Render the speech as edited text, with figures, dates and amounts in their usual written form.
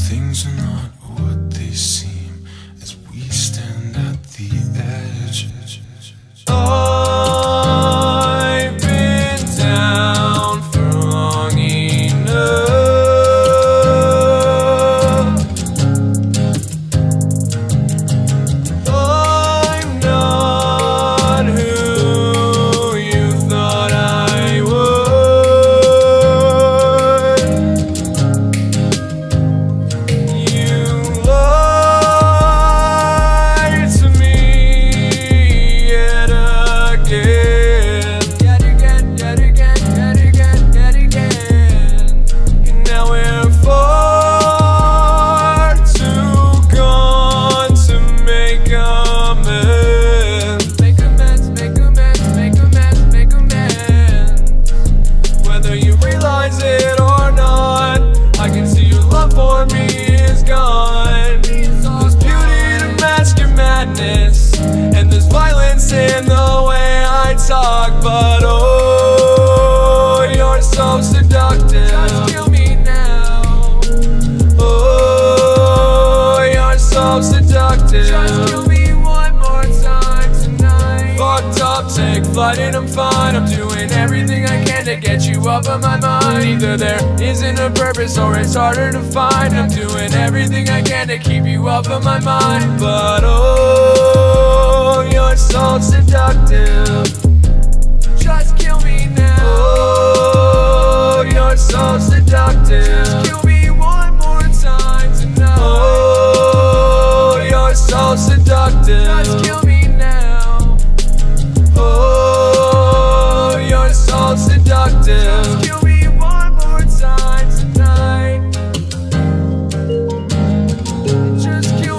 Things are not what they seem as we stand at the edge. I've been down for long enough. I'm not who you thought I would. You lied to me yet again, yet again, yet again, yet again, yet again. And now we're far too gone to make amends. Make amends, make amends, make amends, make amends. Whether you realize it or not, I can see your love for me is gone. There's beauty to mask your madness, and there's violence in the way I talk. But oh, you're so seductive. Just kill me now. Oh, you're so seductive. Just kill me one more time tonight. Fucked up, take flight and I'm fine. I'm doing everything I can to get you off of my mind. Either there isn't a purpose or it's harder to find. I'm doing everything I can to keep you off of my mind. But oh, you're so seductive. Just kill me now. Oh, you're so seductive. Just kill me one more time tonight. Oh, you're so seductive. Just kill me now. Oh, you're so seductive. Just kill me one more time tonight. Just kill